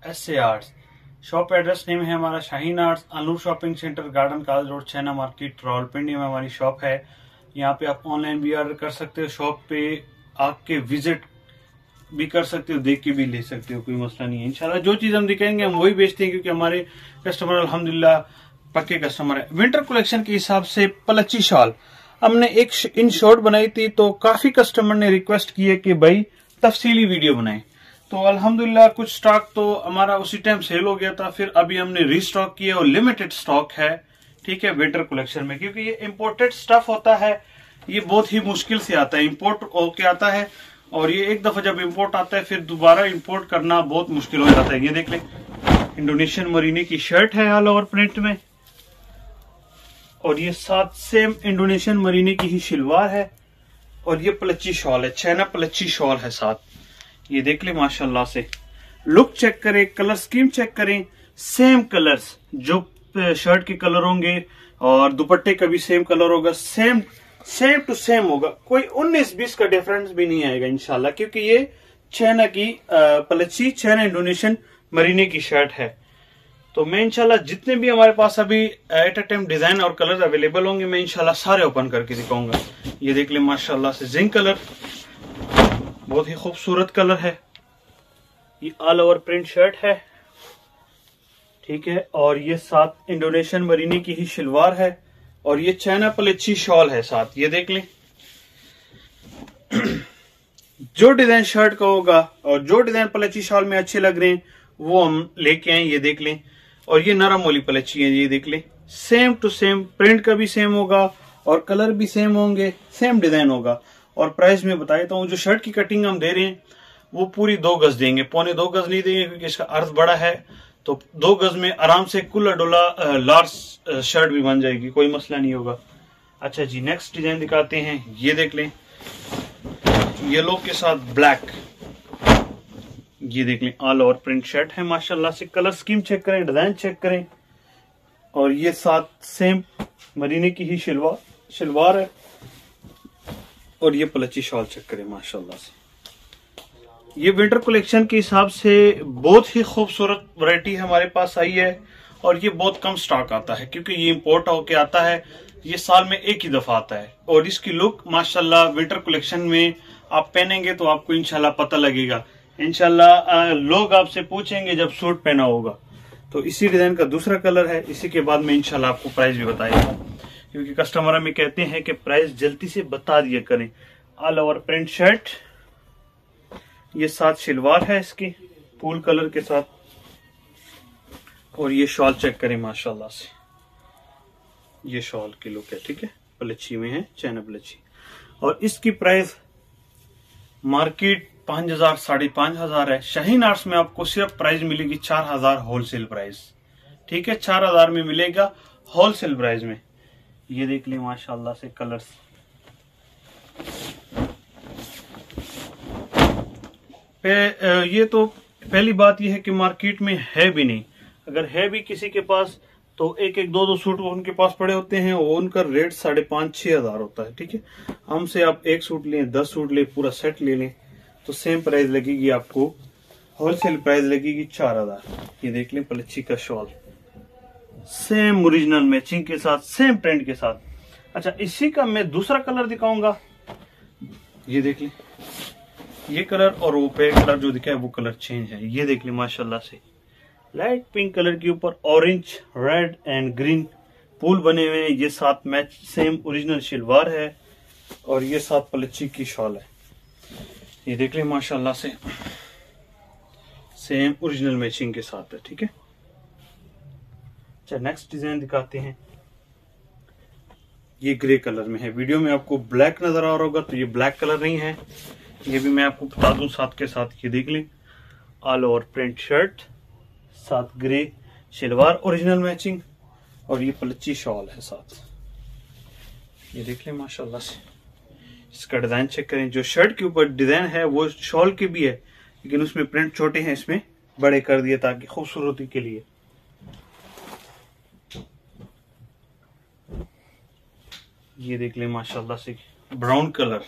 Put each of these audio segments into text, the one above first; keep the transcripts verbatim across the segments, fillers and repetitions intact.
S A arts. Shop address name है हमारा Shaheen arts, Anoor shopping centre, garden college road, China market, Rawalpindi में हमारी shop है। यहाँ पे आप ऑनलाइन भी ऑर्डर कर सकते हो, शॉप पे आके विजिट भी कर सकते हो, देख के भी ले सकते हो, कोई मसला नहीं है। इंशाल्लाह जो चीज हम दिखाएंगे हम वही बेचते हैं, क्योंकि हमारे कस्टमर अल्हम्दुलिल्लाह पक्के कस्टमर है। विंटर कलेक्शन के हिसाब से पलची शॉल हमने एक इन शॉर्ट बनाई थी, तो काफी कस्टमर ने रिक्वेस्ट की है कि भाई तफसीली वीडियो बनाएं, तो अल्हम्दुलिल्लाह कुछ स्टॉक तो हमारा उसी टाइम सेल हो गया था, फिर अभी हमने रीस्टॉक किया और लिमिटेड स्टॉक है, ठीक है, विंटर कलेक्शन में। क्योंकि ये इम्पोर्टेड स्टफ होता है, ये बहुत ही मुश्किल से आता है, इम्पोर्ट होके आता है, और ये एक दफा जब इम्पोर्ट आता है फिर दोबारा इम्पोर्ट करना बहुत मुश्किल हो जाता है। ये देख लें, इंडोनेशियन मरीने की शर्ट है ऑल ओवर प्रिंट में, और ये साथ सेम इंडोनेशियन मरीने की ही शलवार है, और ये पलची शॉल है, छैना पलची शॉल है साथ। ये देख ले माशाल्लाह से, लुक चेक करें, कलर स्कीम चेक करें, सेम कलर्स जो शर्ट के कलर होंगे और दुपट्टे का भी सेम कलर होगा, सेम सेम टू सेम होगा, कोई उन्नीस बीस का डिफरेंस भी नहीं आएगा इंशाल्लाह, क्योंकि ये छैना की पलची छैना इंडोनेशियन मरीने की शर्ट है। तो मैं इंशाल्लाह जितने भी हमारे पास अभी एट अ टाइम डिजाइन और कलर अवेलेबल होंगे, मैं इंशाल्लाह सारे ओपन करके दिखाऊंगा। ये देख ले माशाल्लाह से, जिंक कलर बहुत ही खूबसूरत कलर है, ये ऑल ओवर प्रिंट शर्ट है, ठीक है, और ये साथ इंडोनेशियन मरीने की ही शलवार है, और ये चाइना पलची शॉल है साथ। ये देख लें, जो डिजाइन शर्ट का होगा और जो डिजाइन पलची शॉल में अच्छे लग रहे हैं वो हम लेके आए। ये देख लें, और ये नरम वाली पलची है, ये देख लें, सेम टू सेम, प्रिंट का भी सेम होगा और कलर भी सेम होंगे, सेम डिजाइन होगा। और प्राइस में बता देता हूँ, जो शर्ट की कटिंग हम दे रहे हैं वो पूरी दो गज देंगे, पौने दो गज नहीं देंगे, क्योंकि इसका अर्थ बड़ा है, तो दो गज में आराम से कुल्ला डोला लार्ज शर्ट भी बन जाएगी, कोई मसला नहीं होगा। अच्छा जी, नेक्स्ट डिजाइन दिखाते हैं। ये देख लें, येलो के साथ ब्लैक, ये देख लें, ऑल ओवर प्रिंट शर्ट है माशाल्लाह से, कलर स्कीम चेक करें, डिजाइन चेक करें, और ये साथ सेम मरीने की ही शलवार शलवार है, और ये पलची शॉल चेक करें माशाल्लाह से। ये विंटर कलेक्शन के हिसाब से बहुत ही खूबसूरत वैरायटी हमारे पास आई है, और ये बहुत कम स्टॉक आता है, क्योंकि ये इंपोर्ट होके आता है, ये साल में एक ही दफा आता है, और इसकी लुक माशाल्लाह विंटर कलेक्शन में आप पहनेंगे तो आपको इंशाल्लाह पता लगेगा। इंशाल्लाह लोग आपसे पूछेंगे जब सूट पहना होगा। तो इसी डिजाइन का दूसरा कलर है, इसी के बाद में इंशाल्लाह आपको प्राइस भी बताएगा, क्योंकि कस्टमर हमें कहते हैं कि प्राइस जल्दी से बता दिया करें। ऑल ओवर प्रिंट शर्ट, ये साथ शलवार है इसकी फूल कलर के साथ, और ये शॉल चेक करें माशाल्लाह से, ये शॉल की लुक है, ठीक है, पलची में है, चाइना पलची, और इसकी प्राइस मार्केट पांच हजार साढ़े पांच हजार है। शाहीन आर्ट्स में आपको सिर्फ प्राइस मिलेगी चार हजार होलसेल प्राइस, ठीक है, चार हजार में मिलेगा होलसेल प्राइस में। ये देख लें माशाल्लाह से कलर्स, ये तो पहली बात यह है कि मार्केट में है भी नहीं, अगर है भी किसी के पास तो एक एक दो दो सूट उनके पास पड़े होते हैं, और उनका रेट साढ़े पांच छह हजार होता है, ठीक है। हमसे आप एक सूट लें, दस सूट लें, पूरा सेट ले लें, तो सेम प्राइस लगेगी आपको, होलसेल प्राइस लगेगी चार हजार। ये देख लें पलची का शॉल, सेम ओरिजिनल मैचिंग के साथ, सेम प्रिंट के साथ। अच्छा, इसी का मैं दूसरा कलर दिखाऊंगा। ये देख लें, ये कलर और वो पे कलर जो दिखा है वो कलर चेंज है। ये देख लें माशाल्लाह से, लाइट पिंक कलर के ऊपर ऑरेंज, रेड एंड ग्रीन फूल बने हुए हैं, ये साथ मैच सेम ओरिजिनल शलवार है, और ये साथ पलची की शॉल है। ये देख लें माशाल्लाह से, सेम ओरिजिनल मैचिंग के साथ है, ठीक है। अच्छा, नेक्स्ट डिजाइन दिखाते हैं। ये ग्रे कलर में है, वीडियो में आपको ब्लैक नजर आ रहा होगा, तो ये ब्लैक कलर नहीं है, ये भी मैं आपको बता दूं साथ के साथ। ये देख लें, ऑल ओवर प्रिंट शर्ट, साथ ग्रे शलवार ओरिजिनल मैचिंग, और ये पलची शॉल है साथ। ये देख लें माशाल्लाह से, इसका डिजाइन चेक करें, जो शर्ट के ऊपर डिजाइन है वो शॉल के भी है, लेकिन उसमें प्रिंट छोटे हैं, इसमें बड़े कर दिए ताकि खूबसूरती के लिए। ये देख लें माशाल्लाह से, ब्राउन कलर,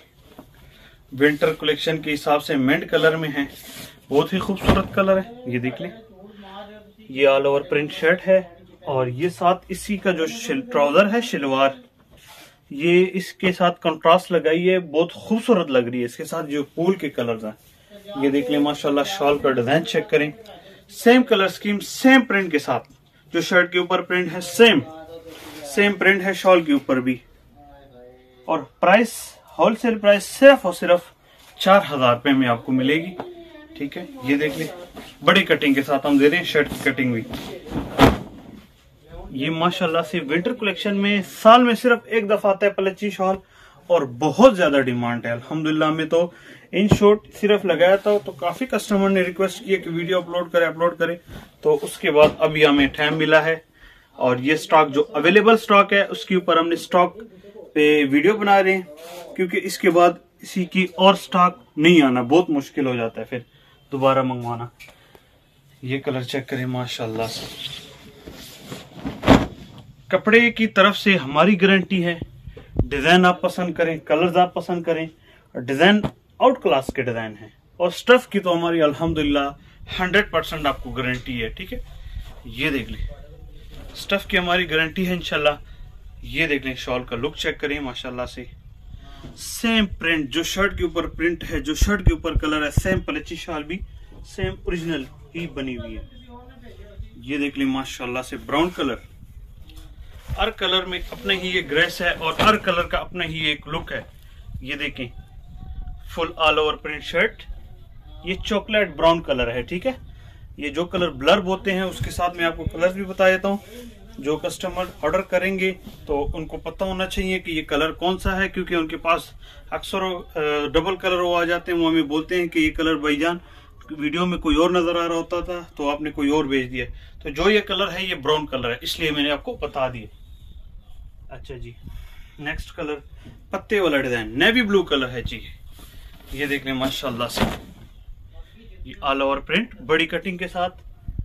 विंटर कलेक्शन के हिसाब से मिंट कलर में है, बहुत ही खूबसूरत कलर है। ये देख लें, ये ऑल ओवर प्रिंट शर्ट है और ये साथ इसी का जो ट्राउजर है शलवार, ये इसके साथ कंट्रास्ट लगाई है, बहुत खूबसूरत लग रही है। इसके साथ जो फूल के कलर्स हैं ये देख लें माशाल्लाह। शॉल का डिजाइन चेक करें, same colour scheme same print के साथ, जो शर्ट के ऊपर प्रिंट है सेम सेम प्रिंट है शॉल के ऊपर भी। और प्राइस होलसेल प्राइस सिर्फ और सिर्फ चार हजार रुपए में आपको मिलेगी। ठीक है, ये देख ले बड़ी कटिंग के साथ हम दे रहे हैं, शर्ट की कटिंग भी। ये माशाल्लाह से विंटर कलेक्शन में साल में सिर्फ एक दफा आता है पलची शॉल और बहुत ज्यादा डिमांड है अल्हम्दुलिल्लाह। में तो इन शॉर्ट सिर्फ लगाया था तो काफी कस्टमर ने रिक्वेस्ट किया कि वीडियो अपलोड करे अपलोड करे तो उसके बाद अभी हमें टाइम मिला है और ये स्टॉक जो अवेलेबल स्टॉक है उसके ऊपर हमने स्टॉक पे वीडियो बना रहे हैं, क्योंकि इसके बाद इसी की और स्टॉक नहीं आना बहुत मुश्किल हो जाता है फिर दोबारा मंगवाना। ये कलर चेक करें माशाल्लाह से, कपड़े की तरफ से हमारी गारंटी है। डिजाइन आप पसंद करें, कलर्स आप पसंद करें, डिजाइन आउट क्लास के डिजाइन है और स्टफ की तो हमारी अल्हम्दुलिल्लाह हंड्रेड परसेंट आपको गारंटी है। ठीक है, ये देख लें स्टफ की हमारी गारंटी है इंशाल्लाह। ये देख लें शॉल का लुक चेक करें माशाल्लाह से, सेम प्रिंट जो शर्ट के ऊपर प्रिंट है, जो शर्ट के ऊपर कलर है, सेम पलची शॉल भी सेम ओरिजिनल ही बनी हुई है। ये देख लें माशाल्लाह से ब्राउन कलर, हर कलर में अपने ही एक ग्रेस है और हर कलर का अपना ही एक लुक है। ये देखें full all over print shirt, ये चॉकलेट ब्राउन कलर है। ठीक है, ये जो कलर ब्लर होते हैं उसके साथ मैं आपको कलर भी बता देता हूँ। जो कस्टमर ऑर्डर करेंगे तो उनको पता होना चाहिए कि ये कलर कौन सा है, क्योंकि उनके पास अक्सर डबल कलर वो आ जाते हैं, वो हमें बोलते हैं कि ये कलर भाईजान वीडियो में कोई और नजर आ रहा होता था तो आपने कोई और भेज दिया। तो जो ये कलर है ये ब्राउन कलर है, इसलिए मैंने आपको बता दिया। अच्छा जी, नेक्स्ट कलर पत्ते वाला डिजाइन नेवी ब्लू कलर है जी। ये देख लें माशाल्लाह से, ये ऑल ओवर प्रिंट बड़ी कटिंग के साथ,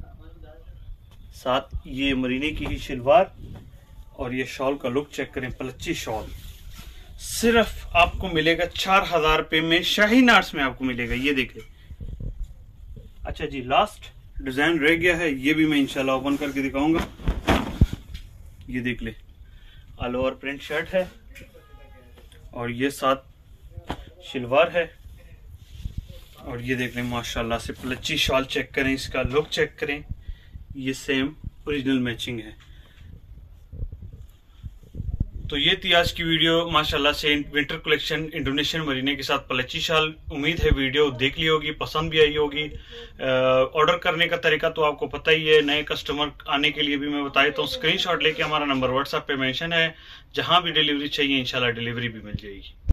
साथ ये मरीने की ही शलवार और ये शॉल का लुक चेक करें, पलची शॉल सिर्फ आपको मिलेगा चार हजार रुपए में, शाहीन आर्ट्स में आपको मिलेगा। ये देख ले। अच्छा जी, लास्ट डिजाइन रह गया है, ये भी मैं इंशाल्लाह ओपन करके दिखाऊंगा। ये देख ले ऑल ओवर प्रिंट शर्ट है और ये साथ शलवार है और ये देख लें माशाल्लाह से पलची शॉल चेक करें, इसका लुक चेक करें, ये सेम ओरिजिनल मैचिंग है। तो ये थी आज की वीडियो माशाल्लाह से विंटर कलेक्शन इंडोनेशियन मरीने के साथ पलची शॉल। उम्मीद है वीडियो देख ली होगी, पसंद भी आई होगी। ऑर्डर करने का तरीका तो आपको पता ही है, नए कस्टमर आने के लिए भी मैं बता देता हूँ। स्क्रीनशॉट लेके हमारा नंबर व्हाट्सएप पे मेंशन है, जहां भी डिलीवरी चाहिए इंशाल्लाह डिलीवरी भी मिल जाएगी।